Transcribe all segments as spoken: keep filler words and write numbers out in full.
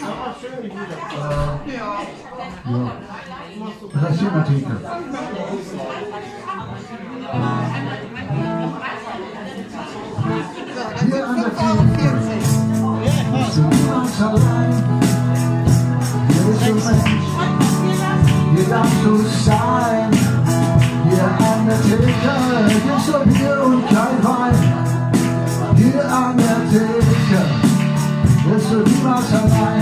Äh, ja. Das heißt hier in der Theke. Hier an der Theke. Bist du niemals allein? Hier bist du Mensch. Hier darfst du sein. Hier an der Theke gibt's nur Bier und kein Wein. Hier an der Theke bist du niemals allein.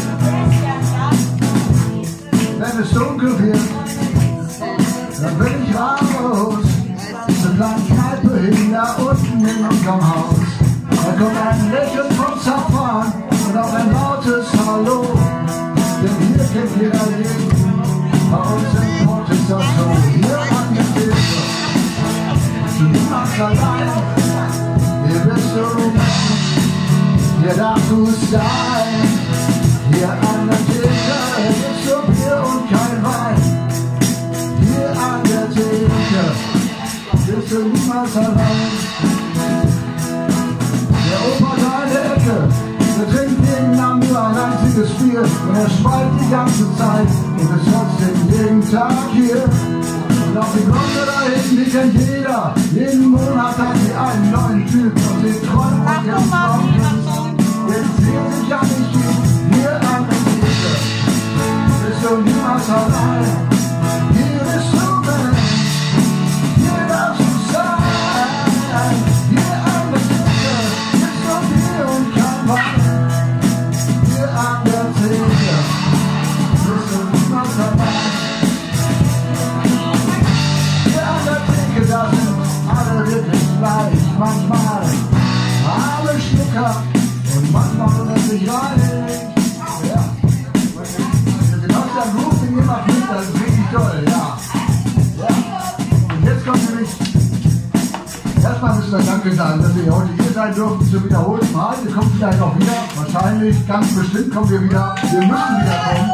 Wenn es dunkel wird, dann will ich raus. Zur kleinen Kneipe hin, da unten in unserem Haus. Da kommt ein Lächeln vom Zapfhahn und auch ein lautes Hallo. Denn hier kennt jeder jeden, bei uns im Port ist das so. Hier an der Theke bist du niemals allein. Hier bist du Mensch, hier darfst du sein. Hier an der Theke gibt's nur Bier und kein Wein. Hier an der Theke bist du niemals allein. Der Opa da in der Ecke, der trinkt jeden Abend nur ein einziges Bier und er schweigt die ganze Zeit und ist trotzdem jeden Tag hier. Und auf die Glocke da hinten, die kennt jeder. Jeden Monat hat sie einen neuen Typ und sie träumt und jetzt kommt. Jetzt sehen sich ja nicht viel hier an der Theke. Bist du niemals allein. Hier bist du Mensch. Hier darfst du sein. Hier an der Theke gibt's nur Bier und kein Wein. Hier an der Theke bist du niemals allein. Hier an der Theke, da sind alle wirklich gleich. Manchmal alle Schlucker. Und manchmal wundert sich rein. Ja. Den aus der Groove, den ihr macht mit, das ist richtig toll, ja. Ja. Und jetzt kommt nämlich, erstmal müssen wir Danke sagen, dass wir heute hier sein durften zum wiederholten Mal. Wir kommen vielleicht auch wieder, wahrscheinlich, ganz bestimmt kommen wir wieder. Wir müssen wieder kommen.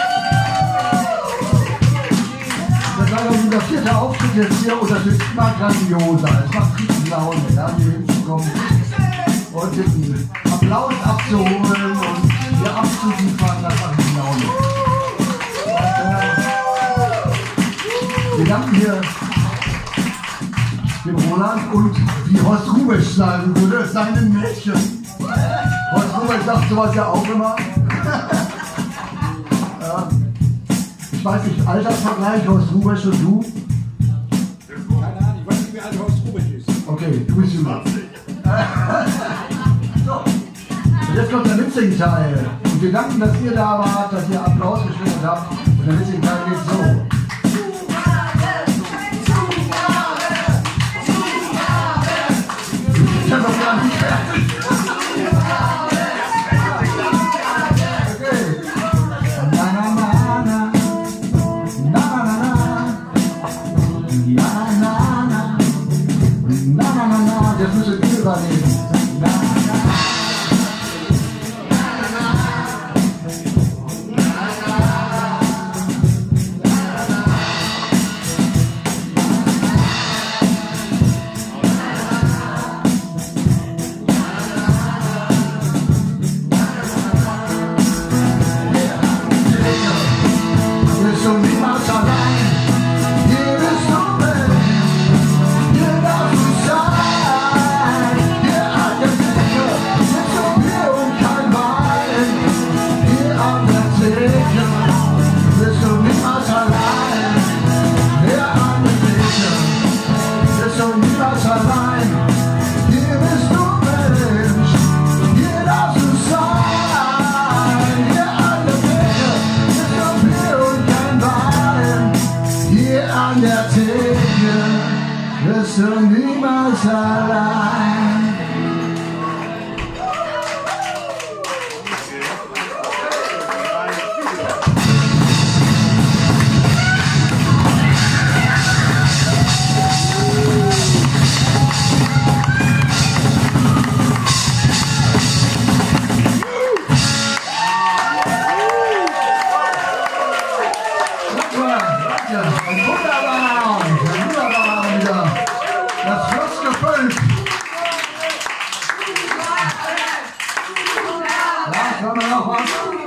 Das ist also unser vierter Auftritt jetzt hier und das ist immer grandioser. Es macht richtig Laune, ja, hier hinzukommen. Und den Applaus abzuholen und hier abzuliefern, das macht die Laune. Und, äh, wir danken hier dem Roland und wie Horst Rubisch sagen würde, seinen Mädchen. Horst Rubisch sagt sowas ja auch immer. Ja. Ich weiß nicht, Altersvergleich, Horst Rubisch und du? Keine Ahnung, ich weiß nicht, wie alt Horst Rubisch ist. Okay, du bist jünger. So, und jetzt kommt der Mitsing-Teil. Und wir danken, dass ihr da wart, dass ihr Applaus gestellt habt. Und der Mitsing-Teil geht so. Ich bin noch gar nicht fertig. Okay. Na na na na. Na na na na. Na na na. Na na na na. Jetzt müsst ihr übernehmen. Na na. An der Theke wirst du niemals allein. Wunderbar, wunderbar wieder. Das Schloss gefüllt. Ja, können wir noch was?